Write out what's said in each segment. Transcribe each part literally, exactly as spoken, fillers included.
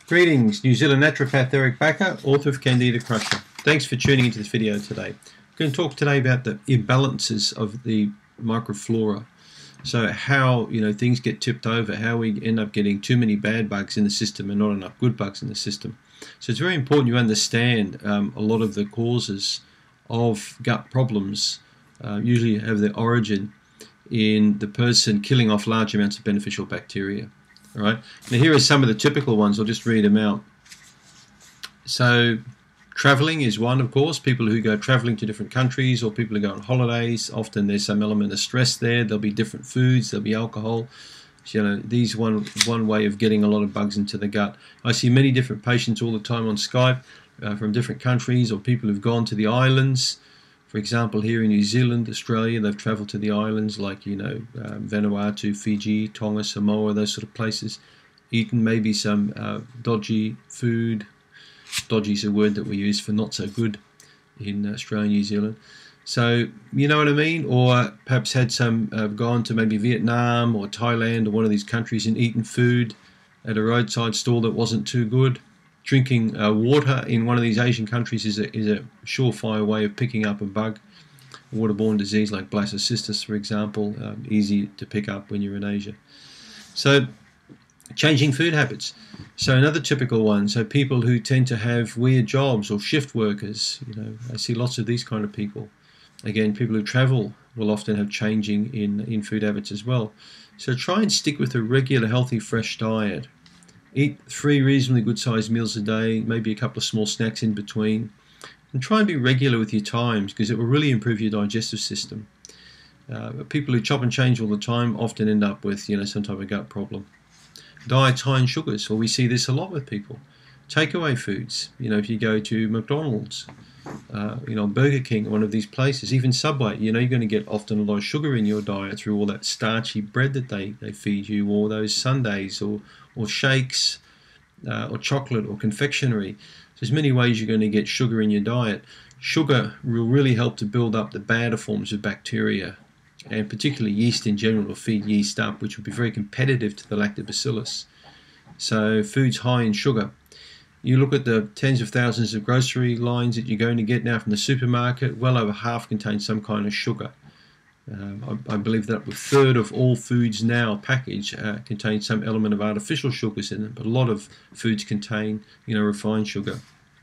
Greetings, New Zealand naturopath Eric Bakker, author of Candida Crusher. Thanks for tuning into this video today. I'm going to talk today about the imbalances of the microflora. So how, you know, things get tipped over, how we end up getting too many bad bugs in the system and not enough good bugs in the system. So it's very important you understand um, a lot of the causes of gut problems uh, usually have their origin in the person killing off large amounts of beneficial bacteria. All right. Now here are some of the typical ones. I'll just read them out. So traveling is one, of course. People who go traveling to different countries or people who go on holidays, often there's some element of stress there. There'll be different foods, there'll be alcohol. So, you know, these one one way of getting a lot of bugs into the gut. I see many different patients all the time on Skype uh, from different countries, or people who've gone to the islands. For example, here in New Zealand, Australia, they've travelled to the islands like, you know, um, Vanuatu, Fiji, Tonga, Samoa, those sort of places, eaten maybe some uh, dodgy food. Dodgy is a word that we use for not so good in Australia and New Zealand. So, you know what I mean? Or perhaps had some, uh, gone to maybe Vietnam or Thailand or one of these countries and eaten food at a roadside stall that wasn't too good. Drinking uh, water in one of these Asian countries is a, is a surefire way of picking up a bug. A waterborne disease like Blastocystis, for example, um, easy to pick up when you're in Asia. So, changing food habits. So another typical one, so people who tend to have weird jobs or shift workers, you know, I see lots of these kind of people. Again, people who travel will often have changing in, in food habits as well. So try and stick with a regular, healthy, fresh diet. Eat three reasonably good-sized meals a day, maybe a couple of small snacks in between. And try and be regular with your times because it will really improve your digestive system. Uh, people who chop and change all the time often end up with, you know, some type of gut problem. Diets high in sugars, well, we see this a lot with people. Takeaway foods, you know, if you go to McDonald's, uh, you know, Burger King, one of these places, even Subway, you know, you're going to get often a lot of sugar in your diet through all that starchy bread that they, they feed you, or those sundaes, or, or shakes, uh, or chocolate, or confectionery. So there's many ways you're going to get sugar in your diet. Sugar will really help to build up the badder forms of bacteria, and particularly yeast in general will feed yeast up, which will be very competitive to the lactobacillus. So foods high in sugar. You look at the tens of thousands of grocery lines that you're going to get now from the supermarket, well over half contain some kind of sugar. Um, I, I believe that a third of all foods now packaged uh, contain some element of artificial sugars in them, but a lot of foods contain, you know, refined sugar.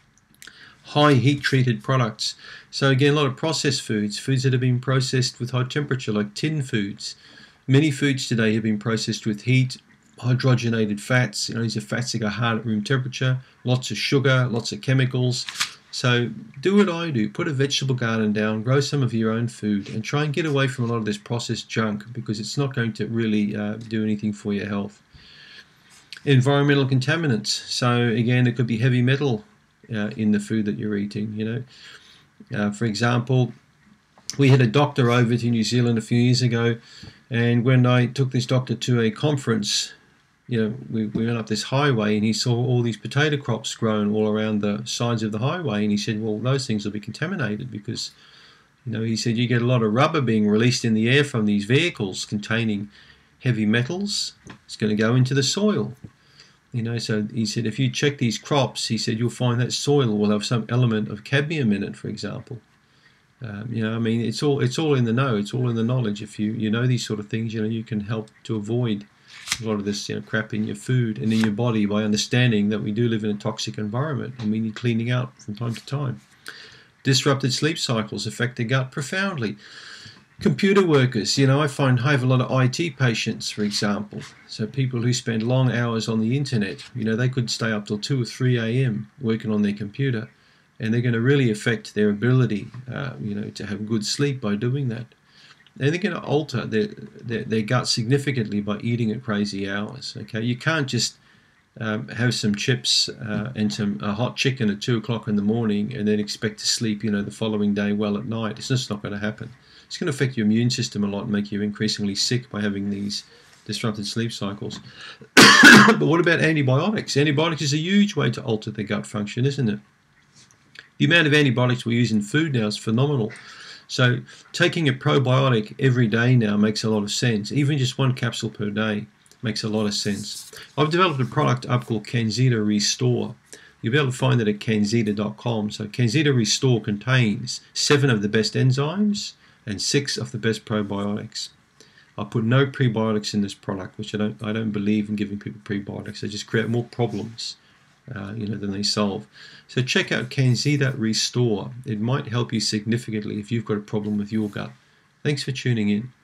High heat treated products. So again, a lot of processed foods, foods that have been processed with high temperature, like tin foods. Many foods today have been processed with heat, hydrogenated fats. You know, these are fats that go hard at room temperature, lots of sugar, lots of chemicals. So do what I do, put a vegetable garden down, grow some of your own food, and try and get away from a lot of this processed junk because it's not going to really uh, do anything for your health. Environmental contaminants. So again, it could be heavy metal Uh, in the food that you're eating, you know. Uh, for example, we had a doctor over to New Zealand a few years ago, and when I took this doctor to a conference, you know, we, we went up this highway and he saw all these potato crops grown all around the sides of the highway, and he said, well, those things will be contaminated because, you know, he said you get a lot of rubber being released in the air from these vehicles containing heavy metals. It's going to go into the soil. You know, so he said, if you check these crops, he said, you'll find that soil will have some element of cadmium in it, for example. Um, you know, I mean, it's all it's all in the know, it's all in the knowledge. If you you know these sort of things, you know, you can help to avoid a lot of this, you know, crap in your food and in your body by understanding that we do live in a toxic environment and we need cleaning out from time to time. Disrupted sleep cycles affect the gut profoundly. Computer workers, you know, I find I have a lot of I T patients, for example. So people who spend long hours on the internet, you know, they could stay up till two or three A M working on their computer, and they're going to really affect their ability, uh, you know, to have good sleep by doing that. And they're going to alter their, their, their gut significantly by eating at crazy hours, okay? You can't just um, have some chips uh, and some uh, hot chicken at two o'clock in the morning and then expect to sleep, you know, the following day well at night. It's just not going to happen. It's going to affect your immune system a lot and make you increasingly sick by having these disrupted sleep cycles. But what about antibiotics? Antibiotics is a huge way to alter the gut function, isn't it? The amount of antibiotics we use in food now is phenomenal. So taking a probiotic every day now makes a lot of sense. Even just one capsule per day Makes a lot of sense. I've developed a product up called Canzita Restore. You'll be able to find it at canzita dot com. So Canzita Restore contains seven of the best enzymes and six of the best probiotics. I put no prebiotics in this product, which I don't I don't believe in giving people prebiotics. They just create more problems uh, you know, than they solve. So check out Canzita Restore. It might help you significantly if you've got a problem with your gut. Thanks for tuning in.